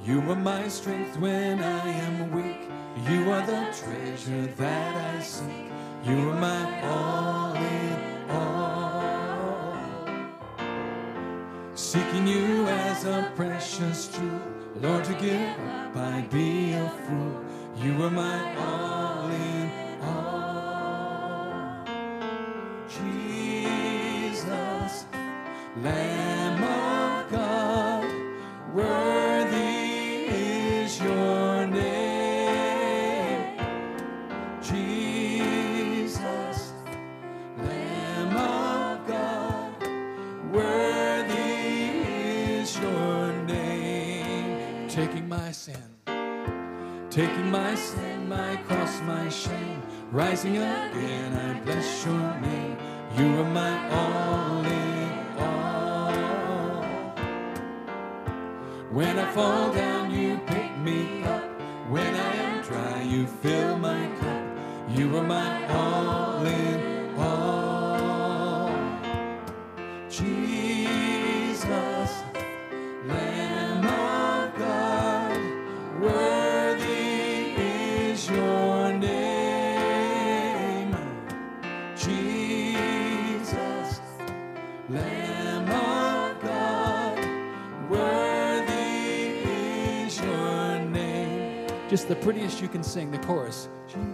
You are my strength when I am weak. You are the treasure that I seek. You are my all in all. Seeking you as a precious jewel. Lord, to give up, I'd be a fool. You are my all in all. Jesus, Lamb of God, worthy is your name. Jesus, Lamb of God, worthy is your name. Taking my sin, my cross, my shame, rising again, I bless your name. You are my all in all. When I fall down, you pick me up. When I am dry, you fill my cup. You are my all in all. Jesus, Lamb of God, worthy is your name. Jesus, Lamb of God, worthy is your name. Just the prettiest you can sing, the chorus.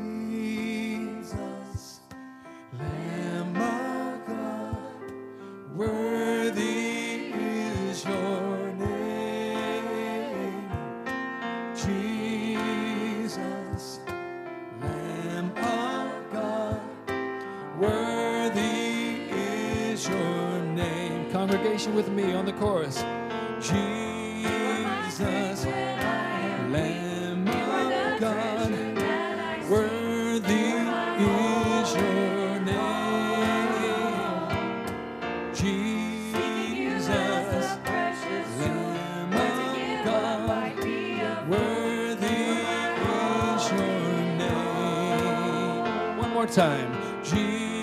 Jesus, Lamb of God, worthy is your name. Jesus, Lamb of God, worthy is your name. Congregation with me on the chorus. Jesus, Lamb of God, worthy is your name. Jesus, Lamb of God, worthy is your name. One more time. Jesus.